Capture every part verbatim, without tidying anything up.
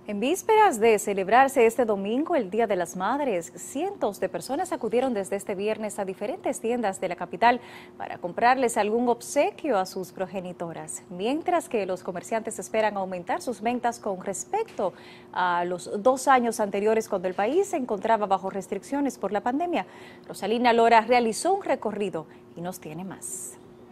En vísperas de celebrarse este domingo el Día de las Madres, cientos de personas acudieron desde este viernes a diferentes tiendas de la capital para comprarles algún obsequio a sus progenitoras, mientras que los comerciantes esperan aumentar sus ventas con respecto a los dos años anteriores cuando el país se encontraba bajo restricciones por la pandemia. Rosalina Lora realizó un recorrido y nos tiene más.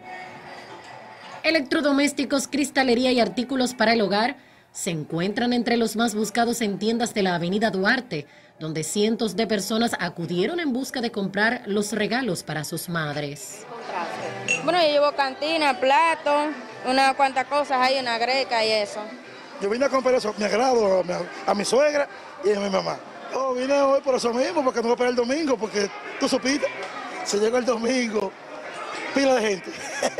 Electrodomésticos, cristalería y artículos para el hogar se encuentran entre los más buscados en tiendas de la avenida Duarte, donde cientos de personas acudieron en busca de comprar los regalos para sus madres. Bueno, yo llevo cantina, plato, unas cuantas cosas, hay una greca y eso. Yo vine a comprar eso, me agrado a mi, a mi suegra y a mi mamá. Yo vine hoy por eso mismo, porque no voy a esperar el domingo, porque tú supiste, se llegó el domingo, pila de gente.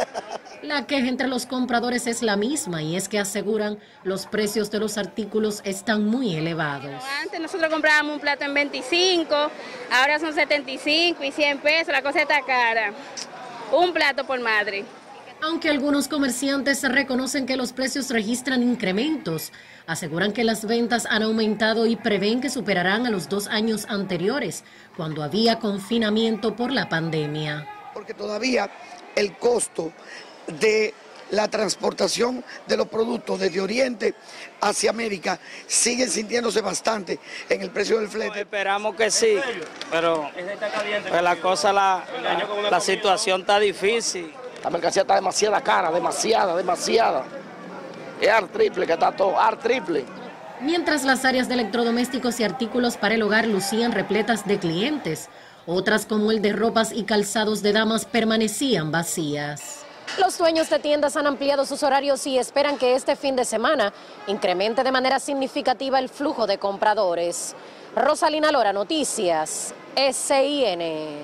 La queja entre los compradores es la misma y es que aseguran los precios de los artículos están muy elevados. Antes nosotros comprábamos un plato en veinticinco, ahora son setenta y cinco y cien pesos, la cosa está cara. Un plato por madre. Aunque algunos comerciantes reconocen que los precios registran incrementos, aseguran que las ventas han aumentado y prevén que superarán a los dos años anteriores, cuando había confinamiento por la pandemia. Porque todavía el costo de la transportación de los productos desde Oriente hacia América siguen sintiéndose bastante en el precio del flete. No, esperamos que sí, pero pues la cosa, la, la, la situación está difícil. La mercancía está demasiada cara, demasiada, demasiada. Es al triple que está todo, al triple. Mientras las áreas de electrodomésticos y artículos para el hogar lucían repletas de clientes, otras como el de ropas y calzados de damas permanecían vacías. Los dueños de tiendas han ampliado sus horarios y esperan que este fin de semana incremente de manera significativa el flujo de compradores. Rosalina Lora, Noticias, S I N.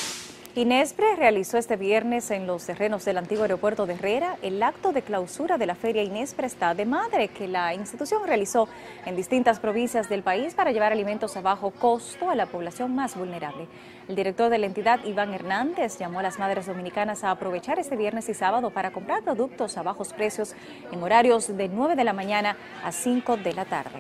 Inespre realizó este viernes en los terrenos del antiguo aeropuerto de Herrera el acto de clausura de la Feria Inespre Está de Madre, que la institución realizó en distintas provincias del país para llevar alimentos a bajo costo a la población más vulnerable. El director de la entidad, Iván Hernández, llamó a las madres dominicanas a aprovechar este viernes y sábado para comprar productos a bajos precios en horarios de nueve de la mañana a cinco de la tarde.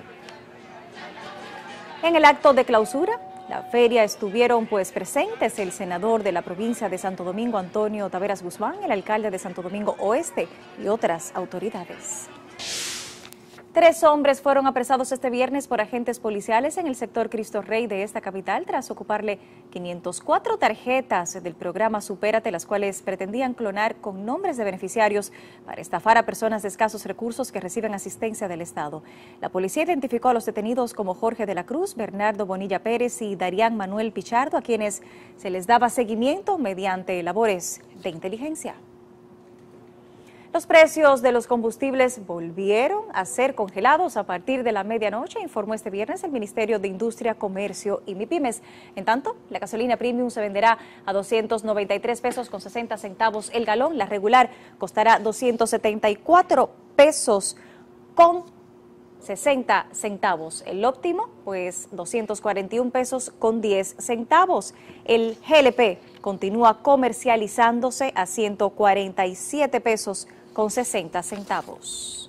En el acto de clausura, la feria estuvieron pues presentes el senador de la provincia de Santo Domingo, Antonio Taveras Guzmán, el alcalde de Santo Domingo Oeste y otras autoridades. Tres hombres fueron apresados este viernes por agentes policiales en el sector Cristo Rey de esta capital tras ocuparle quinientas cuatro tarjetas del programa Supérate, las cuales pretendían clonar con nombres de beneficiarios para estafar a personas de escasos recursos que reciben asistencia del Estado. La policía identificó a los detenidos como Jorge de la Cruz, Bernardo Bonilla Pérez y Darían Manuel Pichardo, a quienes se les daba seguimiento mediante labores de inteligencia. Los precios de los combustibles volvieron a ser congelados a partir de la medianoche, informó este viernes el Ministerio de Industria, Comercio y MIPYMES. En tanto, la gasolina premium se venderá a doscientos noventa y tres pesos con sesenta centavos el galón. La regular costará doscientos setenta y cuatro pesos con sesenta centavos. El óptimo, pues doscientos cuarenta y un pesos con diez centavos. El G L P continúa comercializándose a ciento cuarenta y siete pesos con sesenta centavos.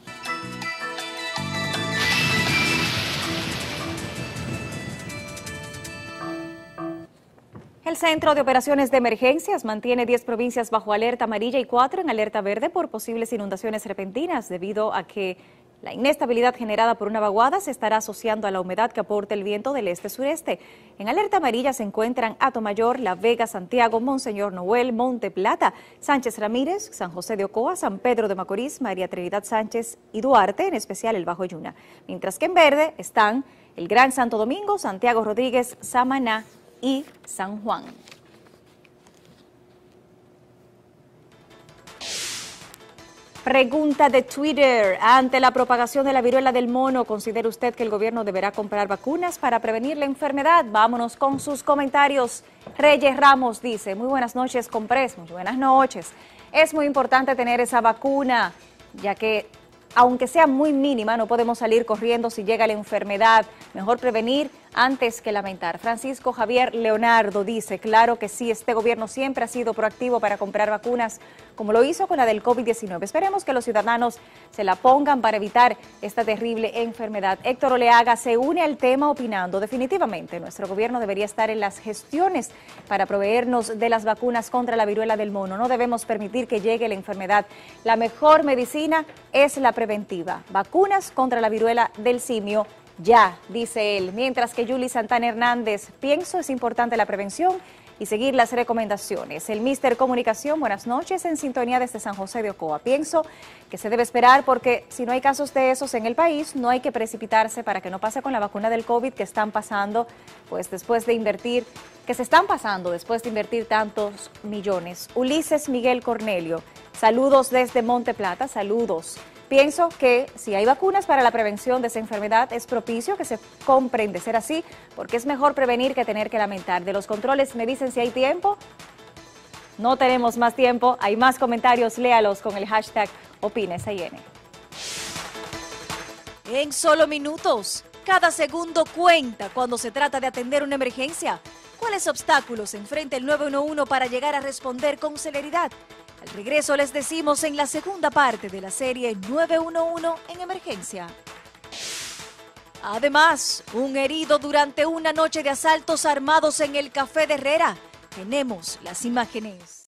El Centro de Operaciones de Emergencias mantiene diez provincias bajo alerta amarilla y cuatro en alerta verde por posibles inundaciones repentinas debido a que la inestabilidad generada por una vaguada se estará asociando a la humedad que aporta el viento del este-sureste. En alerta amarilla se encuentran Atomayor, La Vega, Santiago, Monseñor Noel, Monte Plata, Sánchez Ramírez, San José de Ocoa, San Pedro de Macorís, María Trinidad Sánchez y Duarte, en especial el Bajo Yuna. Mientras que en verde están el Gran Santo Domingo, Santiago Rodríguez, Samaná y San Juan. Pregunta de Twitter. Ante la propagación de la viruela del mono, ¿considera usted que el gobierno deberá comprar vacunas para prevenir la enfermedad? Vámonos con sus comentarios. Reyes Ramos dice, muy buenas noches, Compres, muy buenas noches. Es muy importante tener esa vacuna, ya que aunque sea muy mínima, no podemos salir corriendo si llega la enfermedad. Mejor prevenir antes que lamentar. Francisco Javier Leonardo dice, claro que sí, este gobierno siempre ha sido proactivo para comprar vacunas, como lo hizo con la del COVID diecinueve. Esperemos que los ciudadanos se la pongan para evitar esta terrible enfermedad. Héctor Oleaga se une al tema opinando, definitivamente nuestro gobierno debería estar en las gestiones para proveernos de las vacunas contra la viruela del mono. No debemos permitir que llegue la enfermedad. La mejor medicina es la preventiva. Vacunas contra la viruela del simio. Ya, dice él, mientras que Yuli Santana Hernández, pienso es importante la prevención y seguir las recomendaciones. El Mister Comunicación, buenas noches, en sintonía desde San José de Ocoa. Pienso que se debe esperar porque si no hay casos de esos en el país, no hay que precipitarse para que no pase con la vacuna del COVID que están pasando, pues después de invertir, que se están pasando después de invertir tantos millones. Ulises Miguel Cornelio, saludos desde Monte Plata, saludos. Pienso que si hay vacunas para la prevención de esa enfermedad, es propicio que se compren de ser así, porque es mejor prevenir que tener que lamentar. De los controles, me dicen si hay tiempo. No tenemos más tiempo, hay más comentarios, léalos con el hashtag OpinaSIN. En solo minutos, cada segundo cuenta cuando se trata de atender una emergencia. ¿Cuáles obstáculos enfrenta el nueve uno uno para llegar a responder con celeridad? Al regreso les decimos en la segunda parte de la serie nueve uno uno en emergencia. Además, un herido durante una noche de asaltos armados en el Café de Herrera. Tenemos las imágenes.